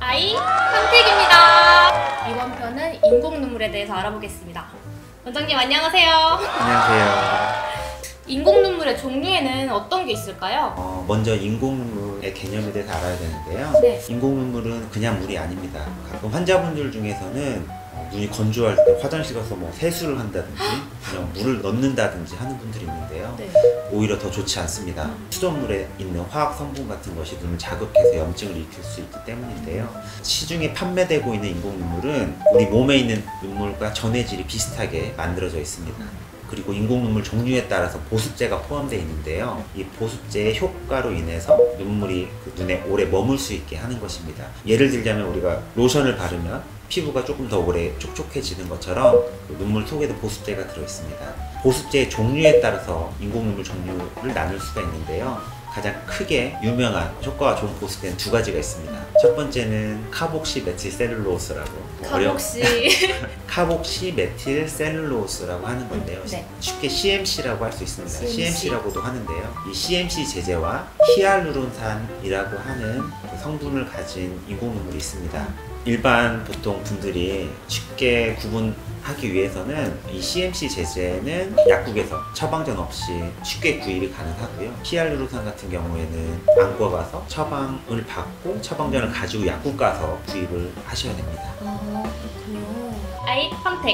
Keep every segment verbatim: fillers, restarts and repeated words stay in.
아이 선택입니다. 이번 편은 인공 눈물에 대해서 알아보겠습니다. 원장님 안녕하세요. 안녕하세요. 인공 눈물의 종류에는 어떤 게 있을까요? 어, 먼저 인공 눈물의 개념에 대해서 알아야 되는데요. 네. 인공 눈물은 그냥 물이 아닙니다. 가끔 환자분들 중에서는 어, 눈이 건조할 때 화장실 가서 뭐 세수를 한다든지 그냥 물을 넣는다든지 하는 분들이 있는데요. 네. 오히려 더 좋지 않습니다. 음. 수돗물에 있는 화학 성분 같은 것이 눈을 자극해서 염증을 일으킬 수 있기 때문인데요. 시중에 판매되고 있는 인공 눈물은 우리 몸에 있는 눈물과 전해질이 비슷하게 만들어져 있습니다. 그리고 인공 눈물 종류에 따라서 보습제가 포함되어 있는데요. 이 보습제의 효과로 인해서 눈물이 그 눈에 오래 머물 수 있게 하는 것입니다. 예를 들자면 우리가 로션을 바르면 피부가 조금 더 오래 촉촉해지는 것처럼 그 눈물 속에도 보습제가 들어있습니다. 보습제의 종류에 따라서 인공 눈물 종류를 나눌 수가 있는데요. 가장 크게 유명한 효과가 좋은 보습제는 두 가지가 있습니다. 첫 번째는 카복시 메틸 셀룰로스라고 카복시 카복시 메틸 셀룰로스라고 하는 건데요. 네. 쉽게 씨엠씨라고 할 수 있습니다. 씨엠씨. 씨엠씨라고도 하는데요. 이 씨엠씨 제제와 히알루론산이라고 하는 그 성분을 가진 인공 눈물이 있습니다. 일반 보통 분들이 쉽게 구분하기 위해서는 이 씨엠씨 제제는 약국에서 처방전 없이 쉽게 구입이 가능하고요. 히알루론산 같은 경우에는 안과 가서 처방을 받고 처방전을 가지고 약국 가서 구입을 하셔야 됩니다. 아, 그렇군요. 아이 선택.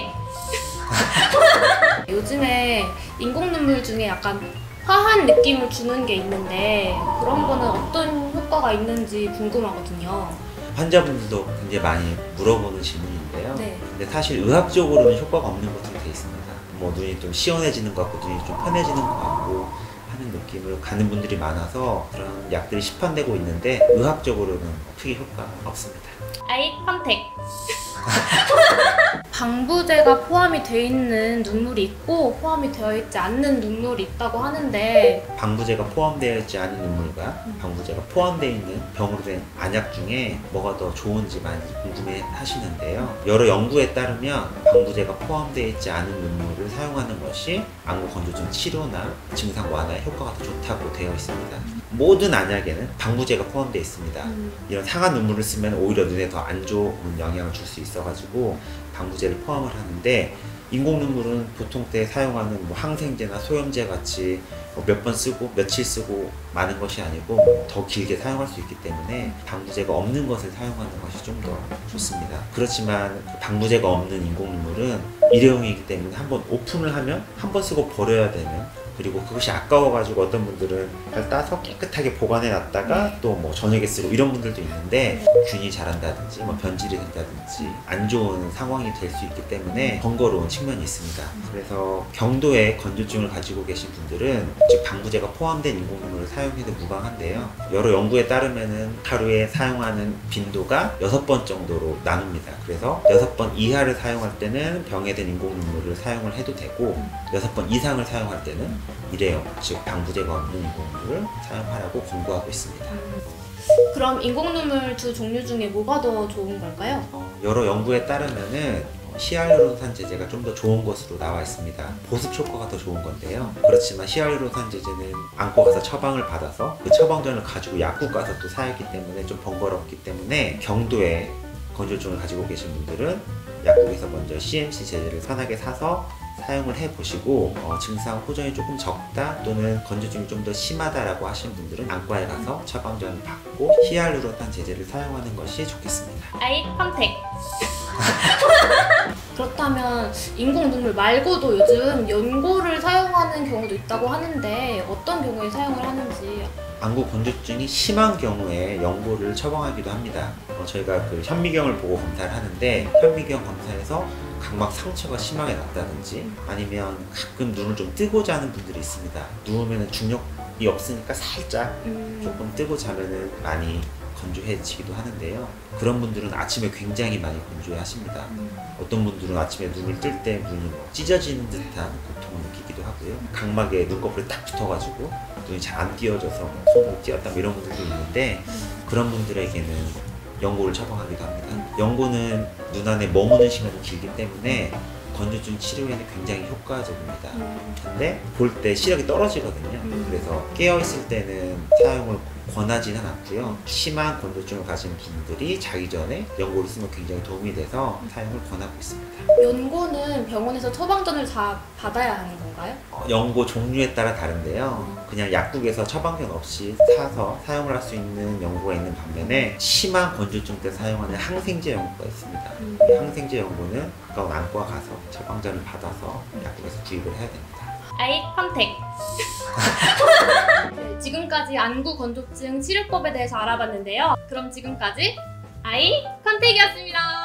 요즘에 인공 눈물 중에 약간 화한 느낌을 주는 게 있는데 그런 거는 어떤 효과가 있는지 궁금하거든요. 환자분들도 굉장히 많이 물어보는 질문인데요. 네. 근데 사실 의학적으로는 효과가 없는 것으로 되어 있습니다. 뭐 눈이 좀 시원해지는 것 같고 눈이 좀 편해지는 것 같고 하는 느낌을 가는 분들이 많아서 그런 약들이 시판되고 있는데 의학적으로는 크게 효과가 없습니다. 아이 선택. 방부제가 포함이 되어 있는 눈물이 있고 포함이 되어 있지 않는 눈물이 있다고 하는데 방부제가 포함되어 있지 않은 눈물과 방부제가 포함되어 있는 병으로 된 안약 중에 뭐가 더 좋은지 많이 궁금해 하시는데요. 여러 연구에 따르면 방부제가 포함되어 있지 않은 눈물을 사용하는 것이 안구 건조증 치료나 증상 완화에 효과가 더 좋다고 되어 있습니다. 모든 안약에는 방부제가 포함되어 있습니다. 음. 이런 상한 눈물을 쓰면 오히려 눈에 더 안 좋은 영향을 줄 수 있어가지고 방부제를 포함을 하는데 인공 눈물은 보통 때 사용하는 뭐 항생제나 소염제 같이 뭐 몇 번 쓰고 며칠 쓰고 많은 것이 아니고 뭐 더 길게 사용할 수 있기 때문에 방부제가 없는 것을 사용하는 것이 좀 더 좋습니다. 그렇지만 그 방부제가 없는 인공 눈물은 일회용이기 때문에 한번 오픈을 하면 한 번 쓰고 버려야 되는, 그리고 그것이 아까워가지고 어떤 분들은 잘 따서 깨끗하게 보관해 놨다가 또 뭐 저녁에 쓰고 이런 분들도 있는데 균이 자란다든지 뭐 변질이 된다든지 안 좋은 상황이 될 수 있기 때문에 번거로운 측면이 있습니다. 그래서 경도의 건조증을 가지고 계신 분들은 즉 방부제가 포함된 인공 눈물을 사용해도 무방한데요. 여러 연구에 따르면은 하루에 사용하는 빈도가 여섯 번 정도로 나눕니다. 그래서 여섯 번 이하를 사용할 때는 병해된 인공 눈물을 사용을 해도 되고 여섯 번 이상을 사용할 때는 일회용, 즉 방부제가 없는 인공 눈물을 사용하라고 권고하고 있습니다. 그럼 인공 눈물 두 종류 중에 뭐가 더 좋은 걸까요? 어, 여러 연구에 따르면은 히알루론산 제제가 좀 더 좋은 것으로 나와 있습니다. 보습 효과가 더 좋은 건데요. 그렇지만 히알루론산 제제는 안과 가서 처방을 받아서 그 처방전을 가지고 약국 가서 또 사야 하기 때문에 좀 번거롭기 때문에 경도에 건조증을 가지고 계신 분들은 약국에서 먼저 씨엠씨 제제를 편하게 사서 사용을 해보시고 어, 증상 호전이 조금 적다 또는 건조증이 좀 더 심하다라고 하신 분들은 안과에 가서 처방전을 받고 히알루론산 제제를 사용하는 것이 좋겠습니다. 아이 선택. 그렇다면 인공 눈물 말고도 요즘 연고를 사용하는 경우도 있다고 하는데 어떤 경우에 사용을 하는지. 안구 건조증이 심한 경우에 연고를 처방하기도 합니다. 어, 저희가 그 현미경을 보고 검사를 하는데 현미경 검사에서 각막 상처가 심하게 났다든지 아니면 가끔 눈을 좀 뜨고 자는 분들이 있습니다. 누우면 중력이 없으니까 살짝 음. 조금 뜨고 자면은 많이 건조해지기도 하는데요. 그런 분들은 아침에 굉장히 많이 건조해 하십니다. 음. 어떤 분들은 아침에 눈을 뜰 때 눈이 뭐 찢어지는 듯한 고통을 느끼기도 하고요. 각막에 눈꺼풀이 딱 붙어가지고 눈이 잘 안 띄어져서 손으로 띄었다 이런 분들도 있는데 그런 분들에게는 연고를 처방하기도 합니다. 연고는 눈 안에 머무는 시간이 길기 때문에 건조증 치료에는 굉장히 효과적입니다. 근데 볼 때 시력이 떨어지거든요. 그래서 깨어있을 때는 사용을 권하지는 않고요. 심한 건조증을 가진 분들이 자기 전에 연고를 쓰면 굉장히 도움이 돼서 사용을 권하고 있습니다. 연고는 병원에서 처방전을 다 받아야 하는 건가요? 어, 연고 종류에 따라 다른데요. 그냥 약국에서 처방전 없이 사서 사용을 할 수 있는 연고가 있는 반면에 심한 건조증 때 사용하는 항생제 연고가 있습니다. 음. 이 항생제 연고는 가까운 안과 가서 처방전을 받아서 약국에서 구입을 해야 됩니다. 아이 컨택. 네, 지금까지 안구 건조증 치료법에 대해서 알아봤는데요. 그럼 지금까지 아이 컨택이었습니다.